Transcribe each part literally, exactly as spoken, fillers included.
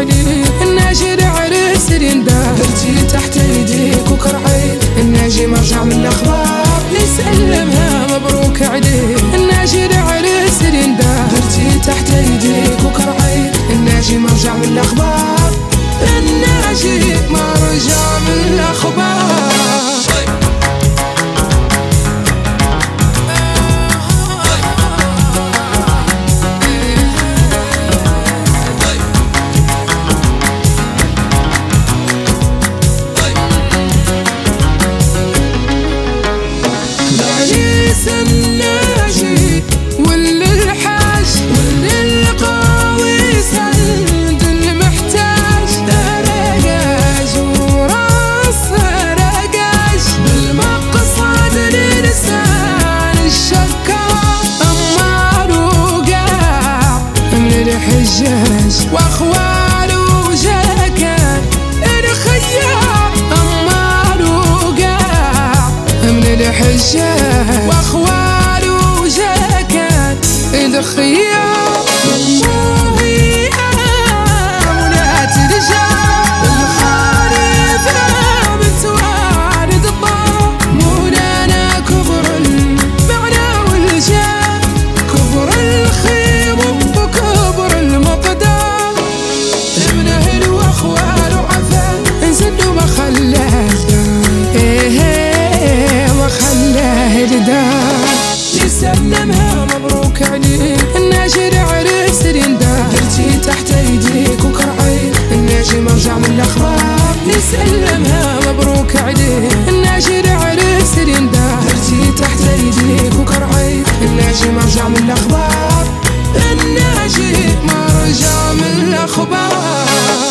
عليك الناجي عرس رندا درتي تحت يديك وكرعي الناجي مرجع من الاخبار نسلمها مبروك عليك الناجي عرس رندا درتي تحت يديك وكرعي الناجي مرجع من الاخبار الناجي مرجع من الاخبار الناجي وللحاج وللقاويس عند المحتاج رقاج وراس رقاج بالمقصد للسان الشكار أمار وقاع من الحجاج واخواله جاكان الخيار أمار وقاع من الحجاج واخواله جاكان الخيار والله امونات الرجال الخالفه بتوارد الطاق مولانا كبر المعنى والجاه كبر الخيم وكبر المقدار ابنه واخواله عفا انزلوا ما خلاه ايه ما خلاه الدار نسلمها مبروك عليك الناجي عرس رندا درتي تحت يديك وكرعي الناجي مرجع من الاخبار نسلمها مبروك عليك الناجي عرس رندا درتي تحت يديك وكرعي الناجي مرجع من الاخبار الناجي مرجع من الاخبار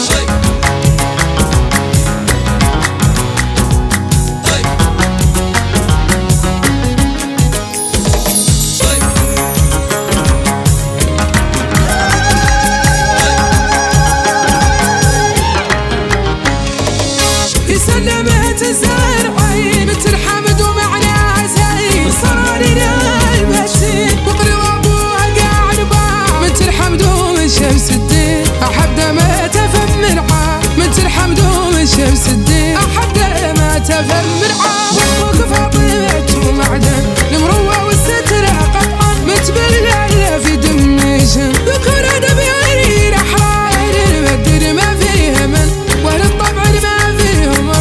سلمت الزرعين بنت الحمد ومعناها زين صار لنا المسين بقري وابوها قاعد باع بنت الحمد ومن شمس الدين احد ما تفهم مرعاه بنت الحمد ومن شمس الدين احد ما تفهم مرعاه وابوك فاطمه ومعدن المروه والستره قطعا متبلله في دميشن ذكر ادبي غير احرار المدر ما فيه من ولا الطبع ما فيهم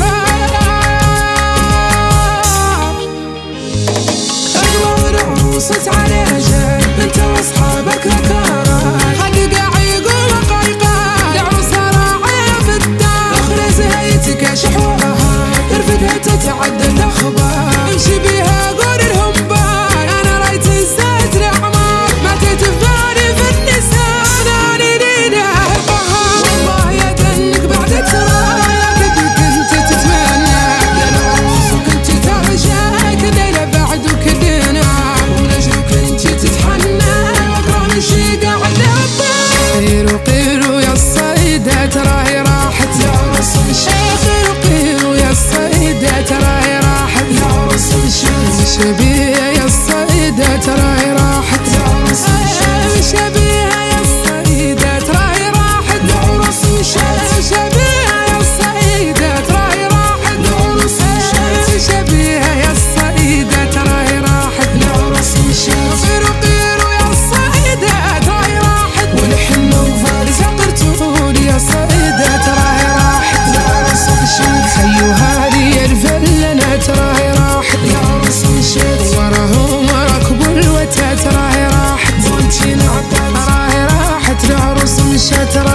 وصلت على جاي انت واصحابك ركارات حقق عيقول قيقان العروسه راعيه في الدار اخرى زهيتك شحوها ترفدها تتعدى الاخبار امشي بيها قول لهم باي انا رايت الزيت الاعمار ما تتفاني في النساء اناني ليله القهار والله يا دنك بعد ترايا قد كنت تتمنى يا العروس وكنت ترجاك الليله بعد وكلنا قيروا قيروا يا الصيدة تراهي راحت يا عروس الشيخ قيروا قيروا يا الصيدة تراهي راحت يا عروس الشيخ شبيه يا الصيدة تراهي راحت يا عروس الشيخ شبيه يا الصيدة تراهي راحت يا عروس الشيخ شبيه يا الصيدة تراهي راحت يا عروس الشيخ شبيه يا الصيدة تراهي راحت يا عروس الشيخ قيروا قيروا يا الصيدة تراهي راحت والحنة وفارس قرتول يا الصيدة تراهي راحت يا عروس الشيخ خيوها لي الفلنة تراهي راحت يا عروس الشيخ وراهم ركبوا الوتا تراهي راحت وانتي نعطت تراهي راحت يا عروس الشيخ